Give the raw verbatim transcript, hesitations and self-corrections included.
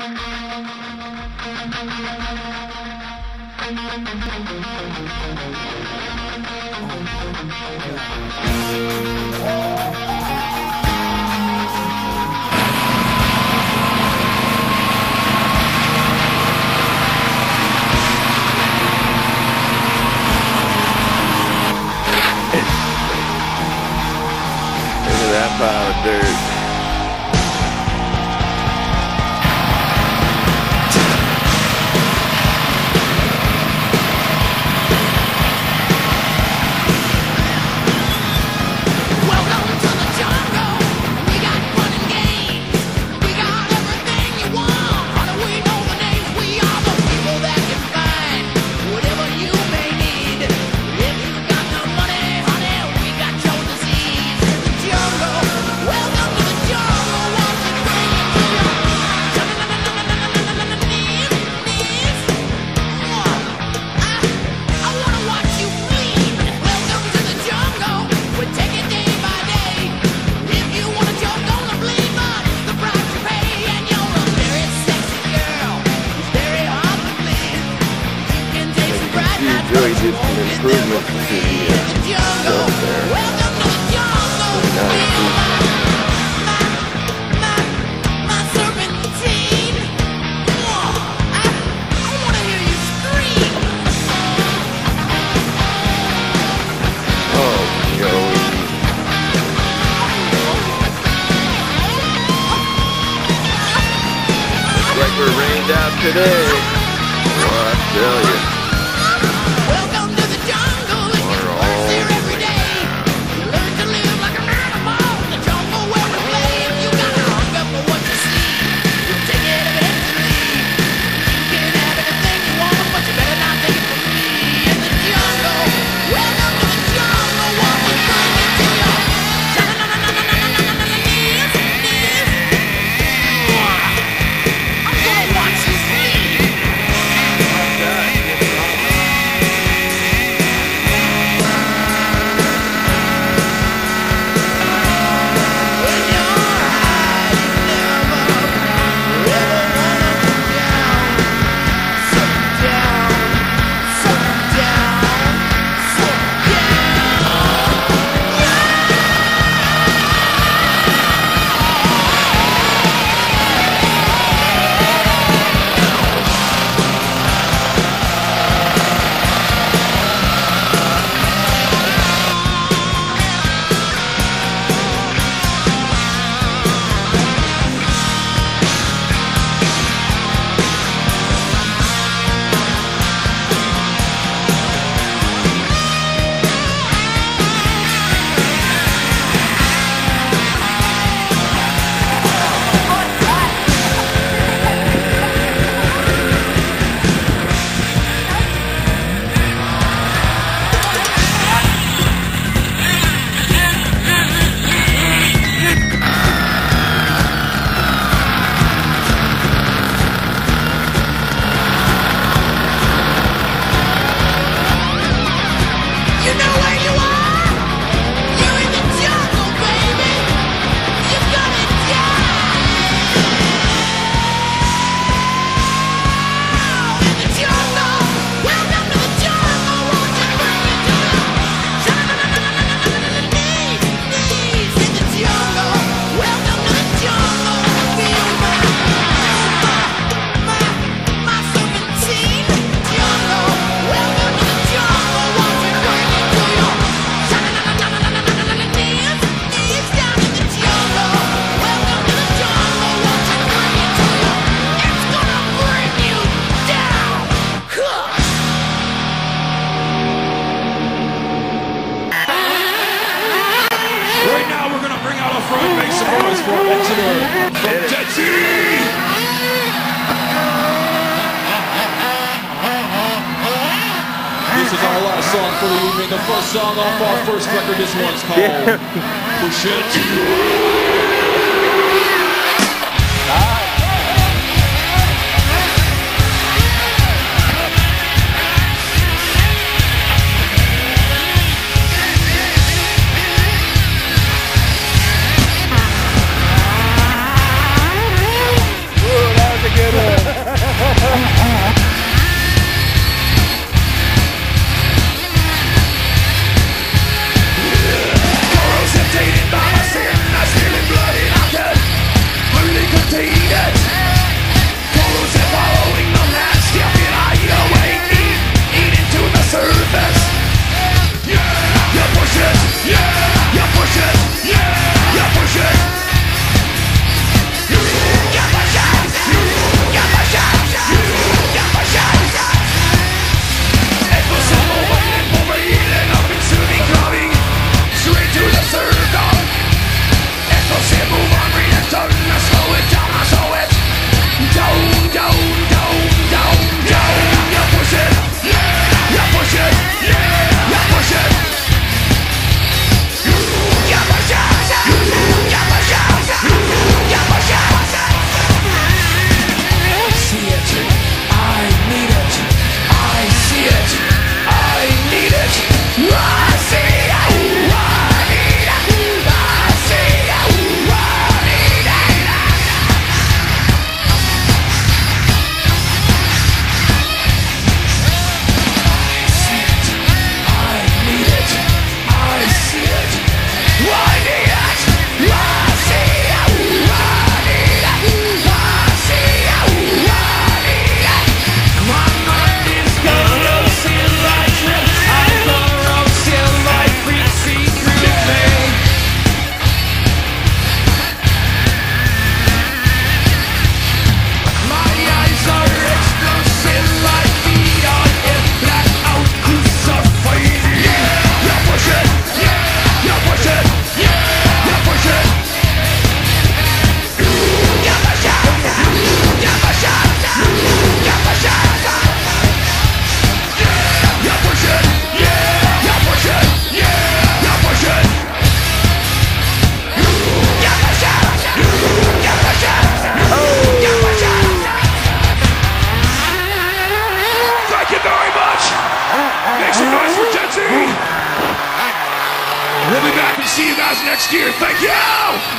That pile of dirt. Welcome to the jungle. We got fun and games. We got everything you want. How do we know the names? We are the people that can find whatever you may need. If you got the money, honey, we got your disease. In the jungle. Welcome to the jungle. Watch it bring it to you. Knees, knees. I, I wanna watch you bleed. Welcome to the jungle. We take it day by day. If you wanna joke on the bleed, but the price you pay, and you're a very sexy girl. It's very hard to bleed. You can taste the bright light. Really did some improvements to the uh, The jungle. there. Welcome to the jungle. Nice. Feel my, my, my serpentine. I, I wanna hear you scream. Oh, Joey. Like we're rained out today. Oh, I tell you. Welcome to the jungle. It gets worse here every day. You learn to live like an animal. The jungle where we play. If you got a hunger for what you see, you'll take it eventually. You can have anything you want, but you better not take it from me. In the jungle. Welcome to the jungle. What we bring it to you. Knees, knees. I'm gonna watch you bleed. When you're high, you never, ever wanna be down. Sit down, sit down, sit You know where you are? You're in the jungle, baby. You're gonna die. In the jungle. Welcome to the jungle. Won't you bring it to you? Knees, knees. In the jungle. Welcome to the jungle. Feel my, my, my serpentine. Jungle. Welcome to the jungle. Won't you bring it to you? Knees, knees down in the jungle. Welcome to the jungle. Won't you bring it to you? It's gonna bring you down. Right now, we're gonna bring out a front, make some noise for Exeter from Jetsy. This is our last song for the evening. The first song off our first record. This one's called Push It. Ooh, that was a good one. next year. Thank you!